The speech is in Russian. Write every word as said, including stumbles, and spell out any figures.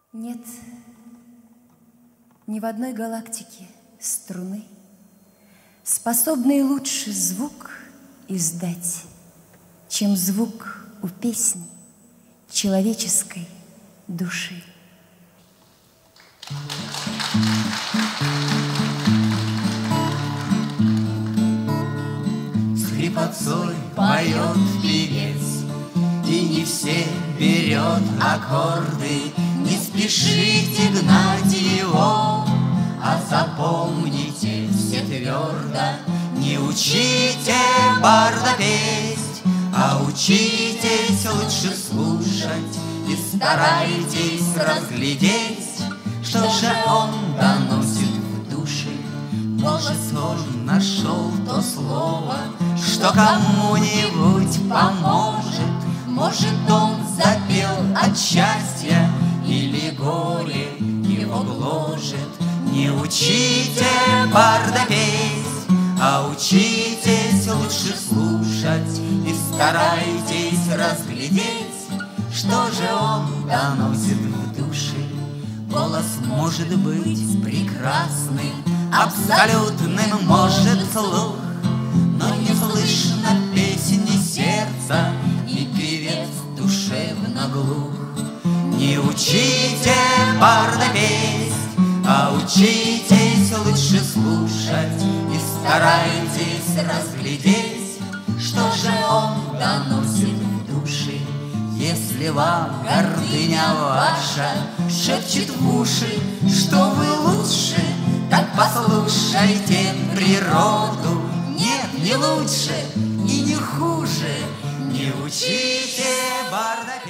Нет ни в одной галактике струны, способной лучше звук издать, чем звук у песни человеческой души. С хрипотцой поет певец, и не все берет аккорды. Не спешите гнать его, а запомните все твердо. Не учите барда петь, а учитесь лучше слушать и старайтесь разглядеть, что же он доносит в душе. Голос он нашел то слово, что кому-нибудь поможет. Может, он запел от счастья, или горе его гложет. Не учите барда петь, а учитесь лучше слушать и старайтесь разглядеть, что же он доносит в душе. Голос может быть прекрасным, абсолютным может слух, но не слышно песни сердца, и певец душевно глух. Не учите барда петь, а учитесь лучше слушать и старайтесь разглядеть, что же он доносит в душе. Если вам гордыня ваша шепчет в уши, что вы лучше, так послушайте природу. Нет, не лучше и не хуже. Не учите барда петь.